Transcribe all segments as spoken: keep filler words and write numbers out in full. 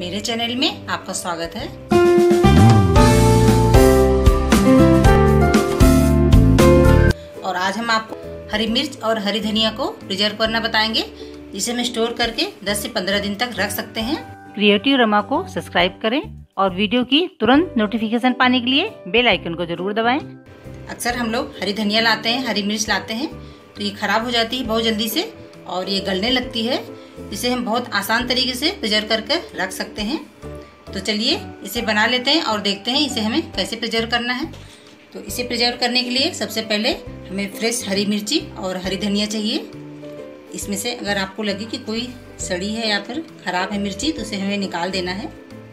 मेरे चैनल में आपका स्वागत है। और आज हम आपको हरी मिर्च और हरी धनिया को प्रिजर्व करना बताएंगे, जिसे हम स्टोर करके दस से पंद्रह दिन तक रख सकते हैं। क्रिएटिव रमा को सब्सक्राइब करें और वीडियो की तुरंत नोटिफिकेशन पाने के लिए बेल आइकन को जरूर दबाएं। अक्सर हम लोग हरी धनिया लाते हैं, हरी मिर्च लाते हैं तो ये खराब हो जाती है बहुत जल्दी से और ये गलने लगती है, जिसे हम बहुत आसान तरीके से प्रिजर्व करके रख सकते हैं। तो चलिए इसे बना लेते हैं और देखते हैं इसे हमें कैसे प्रिजर्व करना है। तो इसे प्रिजर्व करने के लिए सबसे पहले हमें फ्रेश हरी मिर्ची और हरी धनिया चाहिए। इसमें से अगर आपको लगे कि कोई सड़ी है या फिर खराब है मिर्ची तो उसे हमें निकाल देना है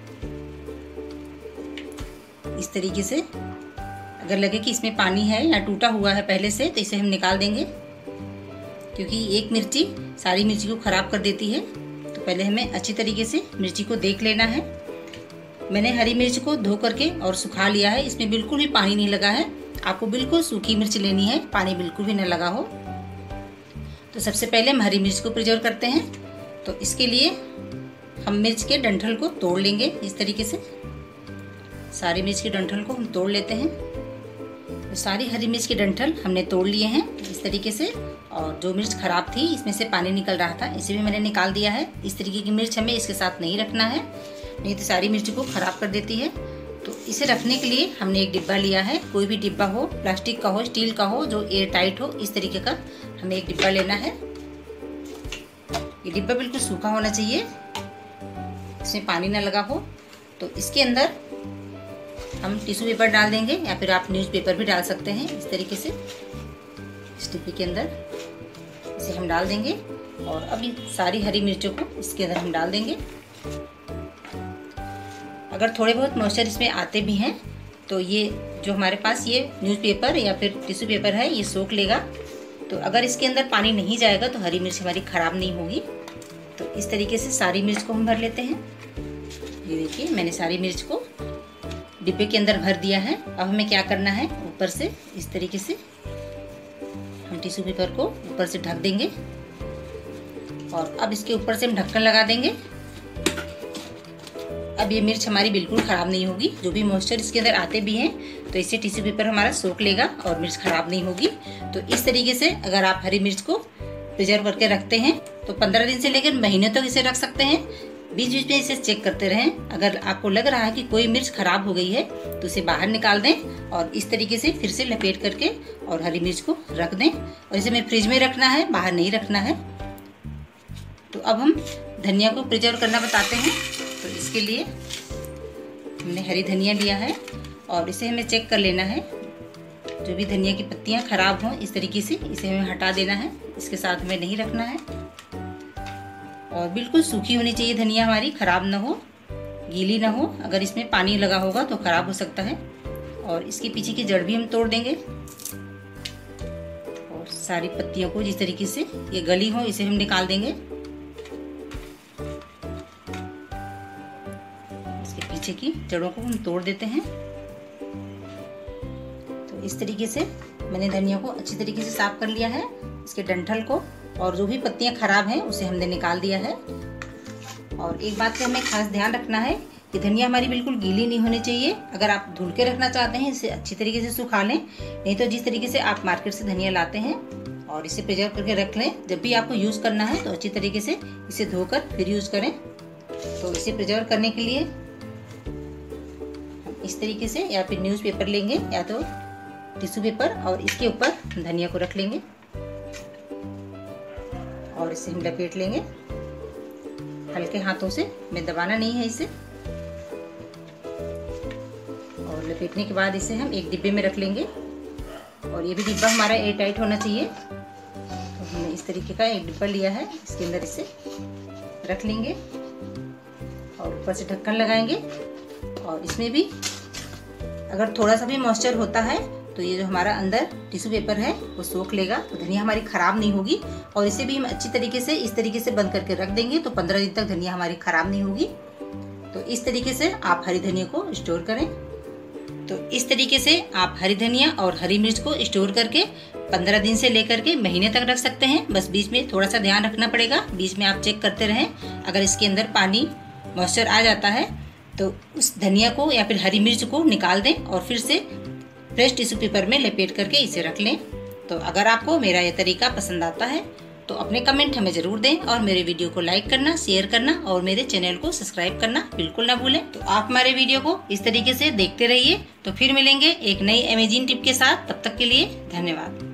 इस तरीके से। अगर लगे कि इसमें पानी है या टूटा हुआ है पहले से तो इसे हम निकाल देंगे, क्योंकि एक मिर्ची सारी मिर्ची को खराब कर देती है। तो पहले हमें अच्छी तरीके से मिर्ची को देख लेना है। मैंने हरी मिर्च को धो करके और सुखा लिया है, इसमें बिल्कुल भी पानी नहीं लगा है। आपको बिल्कुल सूखी मिर्च लेनी है, पानी बिल्कुल भी न लगा हो। तो सबसे पहले हम हरी मिर्च को प्रिजर्व करते हैं। तो इसके लिए हम मिर्च के डंठल को तोड़ लेंगे इस तरीके से। सारी मिर्च के डंठल को हम तोड़ लेते हैं। तो सारी हरी मिर्च के डंठल हमने तोड़ लिए हैं इस तरीके से। और जो मिर्च खराब थी इसमें से पानी निकल रहा था, इसे भी मैंने निकाल दिया है। इस तरीके की मिर्च हमें इसके साथ नहीं रखना है, नहीं तो सारी मिर्च को खराब कर देती है। तो इसे रखने के लिए हमने एक डिब्बा लिया है। कोई भी डिब्बा हो, प्लास्टिक का हो, स्टील का हो, जो एयर टाइट हो, इस तरीके का हमें एक डिब्बा लेना है। ये डिब्बा बिल्कुल सूखा होना चाहिए, इसमें पानी ना लगा हो। तो इसके अंदर हम टिश्यू पेपर डाल देंगे या फिर आप न्यूज़पेपर भी डाल सकते हैं इस तरीके से। इस डिब्बे के अंदर इसे हम डाल देंगे और अब ये सारी हरी मिर्चों को इसके अंदर हम डाल देंगे। अगर थोड़े बहुत मॉइस्चर इसमें आते भी हैं तो ये जो हमारे पास ये न्यूज़पेपर या फिर टिश्यू पेपर है ये सोख लेगा। तो अगर इसके अंदर पानी नहीं जाएगा तो हरी मिर्च हमारी खराब नहीं होगी। तो इस तरीके से सारी मिर्च को हम भर लेते हैं। ये देखिए मैंने सारी मिर्च को डिब्बे के अंदर भर दिया है। अब हमें क्या करना है, ऊपर से इस तरीके से हम टिश्यू पेपर को ऊपर से ढक देंगे और अब इसके ऊपर से हम ढक्कन लगा देंगे। अब ये मिर्च हमारी बिल्कुल खराब नहीं होगी। जो भी मॉइस्चर इसके अंदर आते भी हैं तो इससे टिश्यू पेपर हमारा सोख लेगा और मिर्च खराब नहीं होगी। तो इस तरीके से अगर आप हरी मिर्च को प्रिजर्व करके रखते हैं तो पंद्रह दिन से लेकर महीने तक इसे रख सकते हैं। बीच बीच में इसे चेक करते रहें। अगर आपको लग रहा है कि कोई मिर्च खराब हो गई है तो इसे बाहर निकाल दें और इस तरीके से फिर से लपेट करके और हरी मिर्च को रख दें। और इसे हमें फ्रिज में रखना है, बाहर नहीं रखना है। तो अब हम धनिया को प्रिजर्व करना बताते हैं। तो इसके लिए हमने हरी धनिया लिया है और इसे हमें चेक कर लेना है। जो भी धनिया की पत्तियां खराब हों इस तरीके से इसे हमें हटा देना है, इसके साथ हमें नहीं रखना है। और बिल्कुल सूखी होनी चाहिए धनिया हमारी, खराब ना हो, गीली ना हो। अगर इसमें पानी लगा होगा तो खराब हो सकता है। और इसके पीछे की जड़ भी हम तोड़ देंगे और सारी पत्तियों को जिस तरीके से ये गली हो इसे हम निकाल देंगे। इसके पीछे की जड़ों को हम तोड़ देते हैं। तो इस तरीके से मैंने धनिया को अच्छी तरीके से साफ कर लिया है। इसके डंठल को और जो भी पत्तियां खराब हैं उसे हमने निकाल दिया है। और एक बात का हमें खास ध्यान रखना है कि धनिया हमारी बिल्कुल गीली नहीं होनी चाहिए। अगर आप धुल के रखना चाहते हैं इसे अच्छी तरीके से सुखा लें, नहीं तो जिस तरीके से आप मार्केट से धनिया लाते हैं और इसे प्रिजर्व करके रख लें, जब भी आपको यूज़ करना है तो अच्छी तरीके से इसे धोकर फिर यूज़ करें। तो इसे प्रिजर्व करने के लिए हम इस तरीके से या फिर न्यूज़पेपर लेंगे या तो टिश्यू पेपर और इसके ऊपर धनिया को रख लेंगे और इसे हम लपेट लेंगे हल्के हाथों से, में दबाना नहीं है इसे। और लपेटने के बाद इसे हम एक डिब्बे में रख लेंगे और ये भी डिब्बा हमारा एयर टाइट होना चाहिए। तो हमने इस तरीके का एक डिब्बा लिया है, इसके अंदर इसे रख लेंगे और ऊपर से ढक्कन लगाएंगे। और इसमें भी अगर थोड़ा सा भी मॉइस्चर होता है तो ये जो हमारा अंदर टिश्यू पेपर है वो सोख लेगा, तो धनिया हमारी खराब नहीं होगी। और इसे भी हम अच्छी तरीके से इस तरीके से बंद करके रख देंगे तो पंद्रह दिन तक धनिया हमारी खराब नहीं होगी। तो इस तरीके से आप हरी धनिया को स्टोर करें। तो इस तरीके से आप हरी धनिया और हरी मिर्च को स्टोर करके पंद्रह दिन से लेकर के महीने तक रख सकते हैं। बस बीच में थोड़ा सा ध्यान रखना पड़ेगा, बीच में आप चेक करते रहें। अगर इसके अंदर पानी मॉइस्चर आ जाता है तो उस धनिया को या फिर हरी मिर्च को निकाल दें और फिर से फ्रेश टिश्यू पेपर में लपेट करके इसे रख लें। तो अगर आपको मेरा यह तरीका पसंद आता है तो अपने कमेंट हमें ज़रूर दें और मेरे वीडियो को लाइक करना, शेयर करना और मेरे चैनल को सब्सक्राइब करना बिल्कुल ना भूलें। तो आप हमारे वीडियो को इस तरीके से देखते रहिए। तो फिर मिलेंगे एक नई अमेजिंग टिप के साथ। तब तक के लिए धन्यवाद।